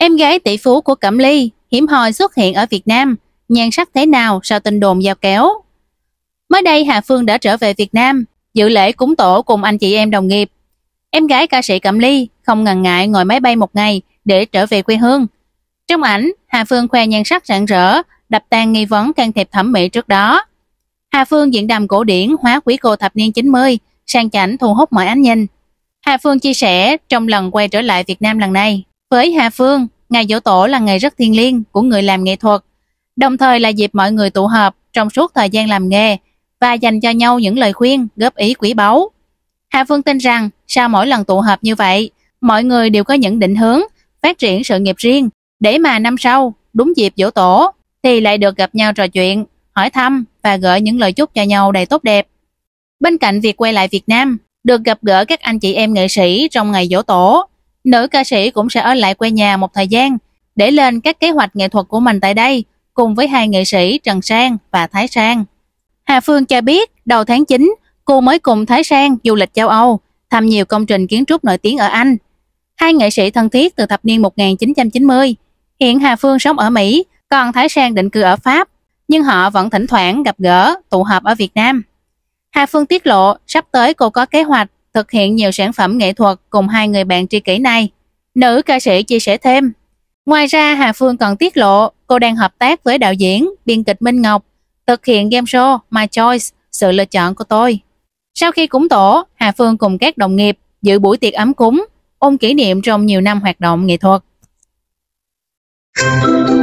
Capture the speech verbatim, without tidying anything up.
Em gái tỷ phú của Cẩm Ly hiếm hoi xuất hiện ở Việt Nam, nhan sắc thế nào sau tin đồn giao kéo. Mới đây Hà Phương đã trở về Việt Nam, dự lễ cúng tổ cùng anh chị em đồng nghiệp. Em gái ca sĩ Cẩm Ly không ngần ngại ngồi máy bay một ngày để trở về quê hương. Trong ảnh, Hà Phương khoe nhan sắc rạng rỡ, đập tan nghi vấn can thiệp thẩm mỹ trước đó. Hà Phương diễn đàm cổ điển hóa quý cô thập niên chín mươi, sang chảnh thu hút mọi ánh nhìn. Hà Phương chia sẻ trong lần quay trở lại Việt Nam lần này, với Hà Phương, ngày giỗ tổ là ngày rất thiêng liêng của người làm nghệ thuật, đồng thời là dịp mọi người tụ họp trong suốt thời gian làm nghề và dành cho nhau những lời khuyên, góp ý quý báu. Hà Phương tin rằng sau mỗi lần tụ họp như vậy, mọi người đều có những định hướng, phát triển sự nghiệp riêng, để mà năm sau, đúng dịp giỗ tổ, thì lại được gặp nhau trò chuyện, hỏi thăm và gửi những lời chúc cho nhau đầy tốt đẹp. Bên cạnh việc quay lại Việt Nam, được gặp gỡ các anh chị em nghệ sĩ trong ngày giỗ tổ, nữ ca sĩ cũng sẽ ở lại quê nhà một thời gian để lên các kế hoạch nghệ thuật của mình tại đây, cùng với hai nghệ sĩ Trần Sang và Thái Sang. Hà Phương cho biết đầu tháng chín, cô mới cùng Thái Sang du lịch châu Âu, thăm nhiều công trình kiến trúc nổi tiếng ở Anh. Hai nghệ sĩ thân thiết từ thập niên một nghìn chín trăm chín mươi. Hiện Hà Phương sống ở Mỹ, còn Thái Sang định cư ở Pháp, nhưng họ vẫn thỉnh thoảng gặp gỡ, tụ họp ở Việt Nam. Hà Phương tiết lộ sắp tới cô có kế hoạch thực hiện nhiều sản phẩm nghệ thuật cùng hai người bạn tri kỷ này. Nữ ca sĩ chia sẻ thêm. Ngoài ra, Hà Phương còn tiết lộ cô đang hợp tác với đạo diễn, biên kịch Minh Ngọc, thực hiện game show My Choice, sự lựa chọn của tôi. Sau khi cúng tổ, Hà Phương cùng các đồng nghiệp dự buổi tiệc ấm cúng, ôn kỷ niệm trong nhiều năm hoạt động nghệ thuật.